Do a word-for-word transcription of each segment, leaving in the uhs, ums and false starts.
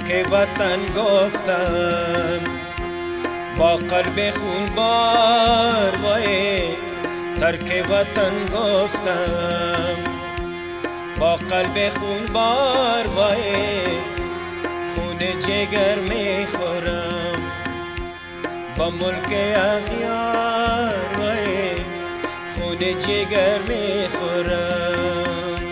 ترک وطن گفتم با قلب خون بار وای، ترک وطن گفتم با قلب خون بار وای، خون جگر میخورم با ملک اغیار وای، خون جگر میخورم.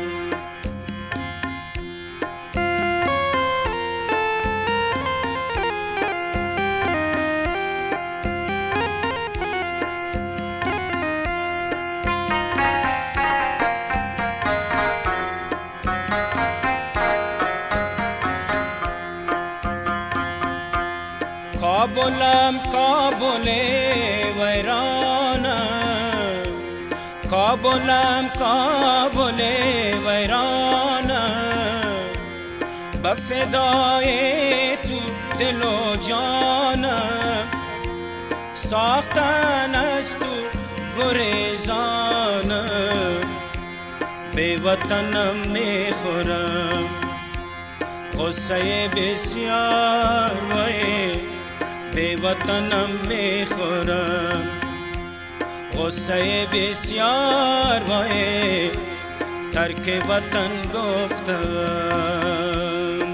کابلم کابل ویرانم، کابلم کابل ویرانم، به فدای تو دل و جانم، ساختن از تو گریزانم، به وطنم میخورم غصه بسیار وای، به وطنم میخورم غصه بسیار وای، ترک وطن گفتم.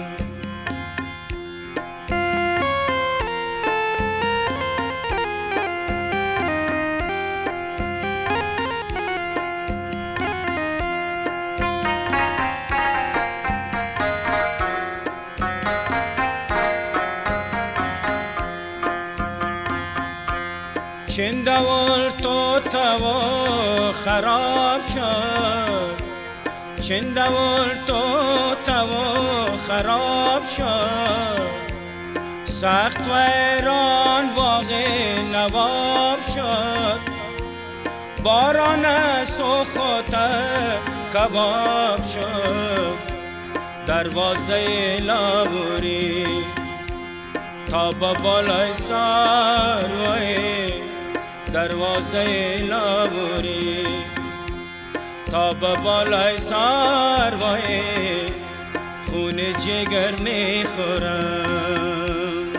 چندول تو تو خراب شد، چندول تو تو خراب شد، سخت ویران واقع نواب شد، باران سوخت کباب شد، دروازه لابوری تا به بالای سر وای، دروازه لابوری تا به بالای سر وای، خون جگر میخورم.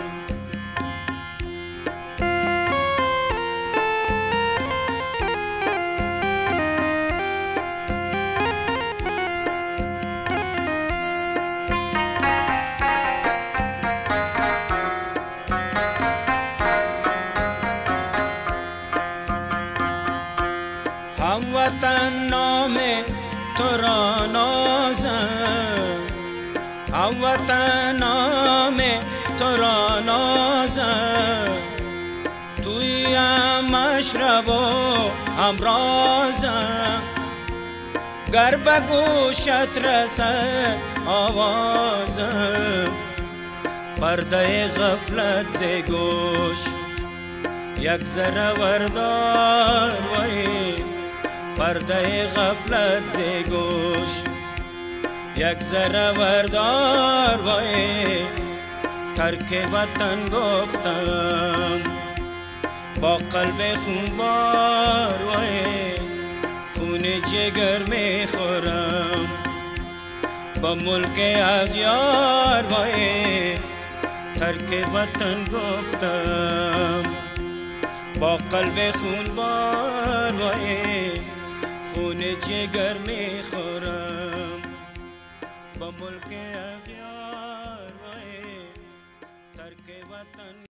هموطن نام تو را نازم، هموطن نام تو را نازم، توی هم مشرب و همرازم، گر به گوشت رسد آوازم، پرده غفلت ز گوش یک ذره وردار وای، پرده غفلت ز گوش یک ذره وردار وای، ترک وطن گفتم با قلب خون بار وای، خون جگر میخورم با ملک اغیار وای، ترک وطن گفتم با قلب خون بار وای، خون جگر میخورم با ملک اغیار وای، ترک وطن